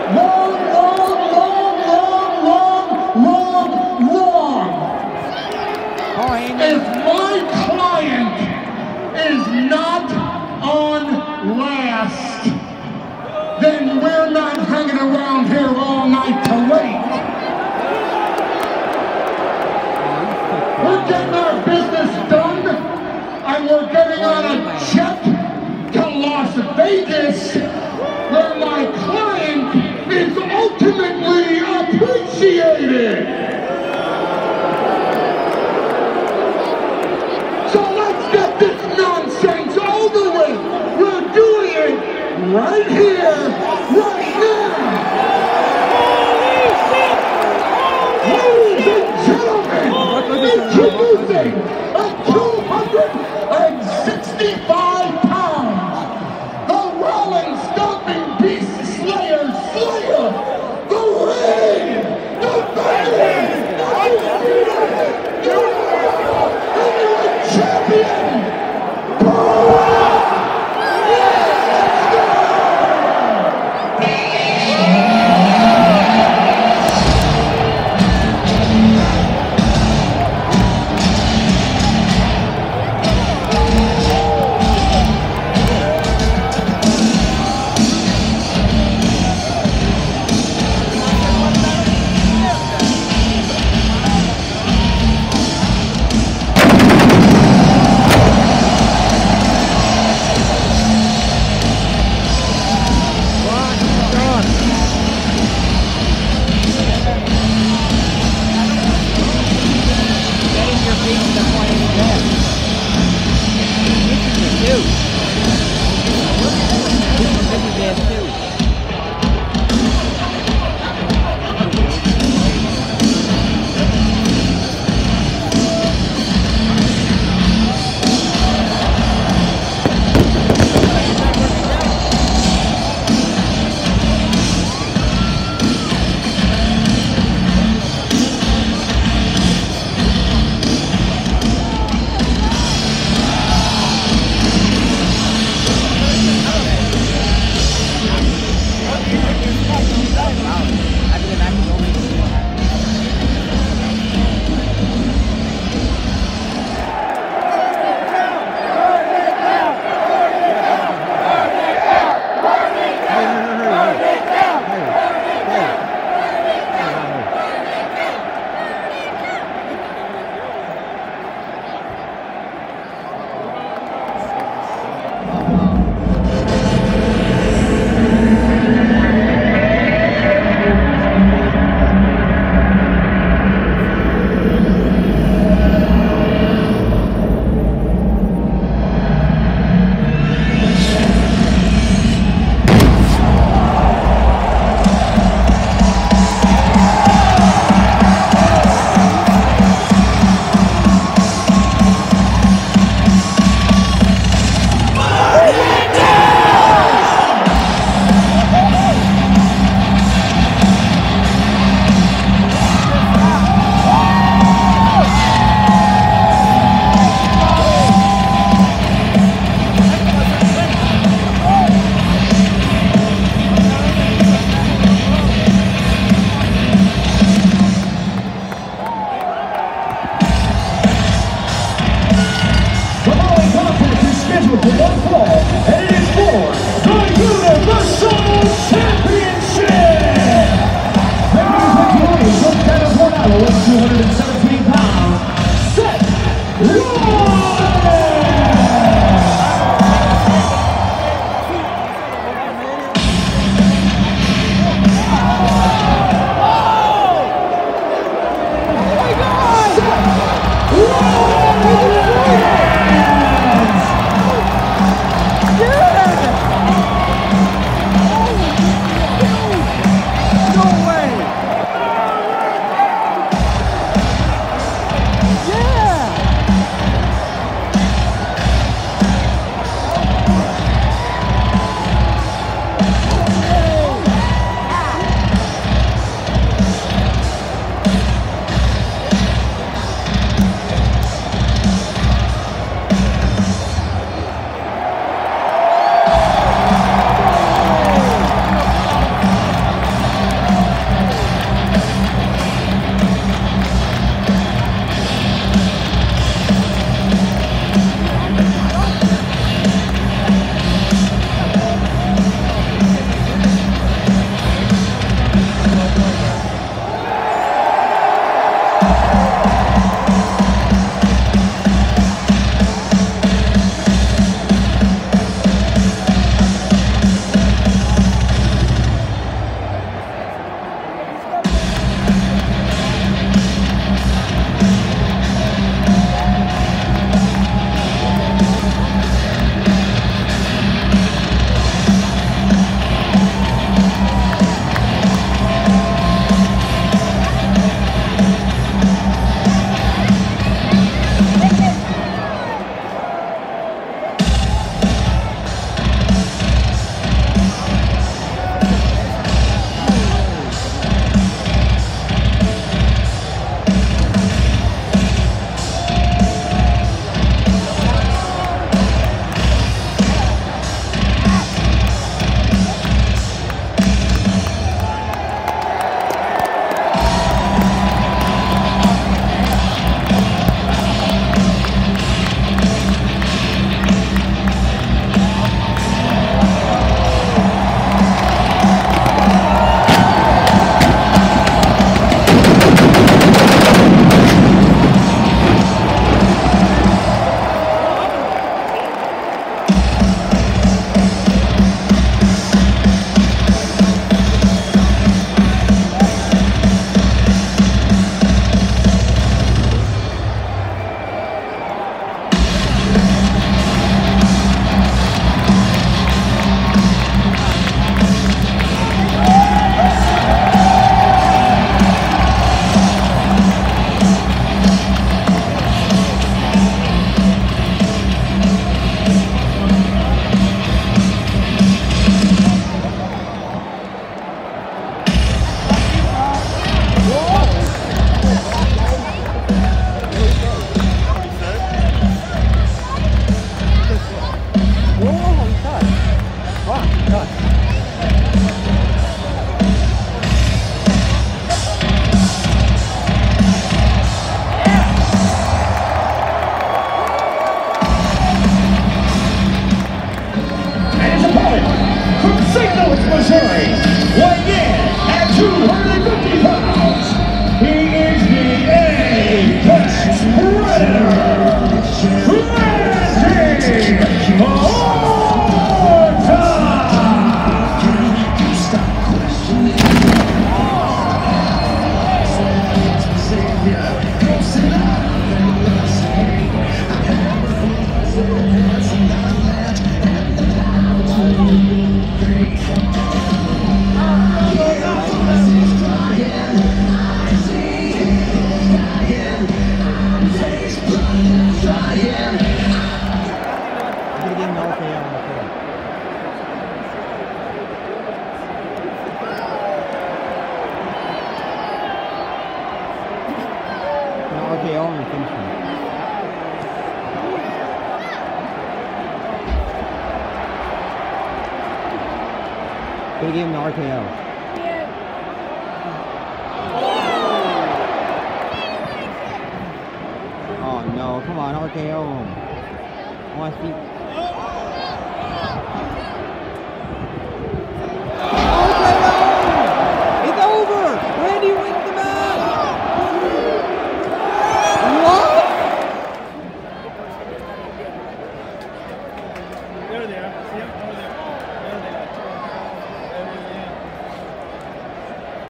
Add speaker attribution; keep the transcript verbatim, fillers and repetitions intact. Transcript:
Speaker 1: Long, long, long, long, long, long, long. If my client is not on last, then we're not hanging around here all night to wait. We're getting our business done, and we're getting on a jet to Las Vegas, where my client is ultimately appreciated. So let's get this nonsense over with. We're doing it right here, right now. Ladies and gentlemen, introducing a two hundred sixty-five pound, the rolling, stomping beast slayer, slayer, the reign, the veteran, the undisputed, universal heavyweight champion, Brock Lesnar!
Speaker 2: call him and finish him. Gonna give him the R K O. Oh no, come on, R K O him. I want to see.